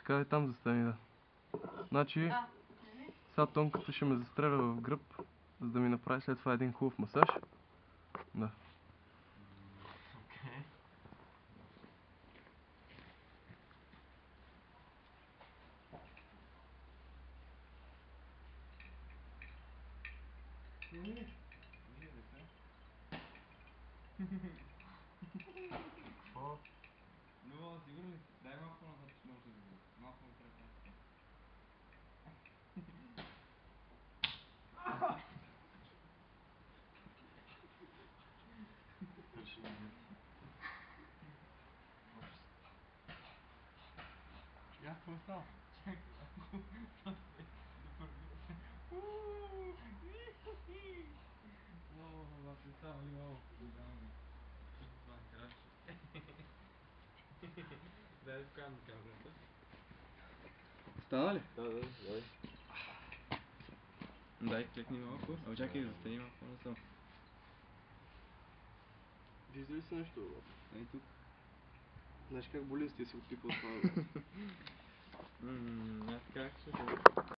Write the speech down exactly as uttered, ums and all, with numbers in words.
Така и там застани, да. Значи, сега Тонката ще ме застреля в гръб, за да ми направи след това един хубав масаж. Да. Окей. Какво? Но, сигурно ли си? Дай малко назад, че може да видим. Малко напред аз така. Я, какво става? Чакай, ако... О, бате, става ли малко? Идеално. Това е краше. Дай да покажем на камерата. Става ли? Да, да, дай. Дай, клекни малко. А чакай, застани малко насам. Вижда ли се нещо? Ей тук. Знаеш как боли да си го пипал това? Ммм, аз как ще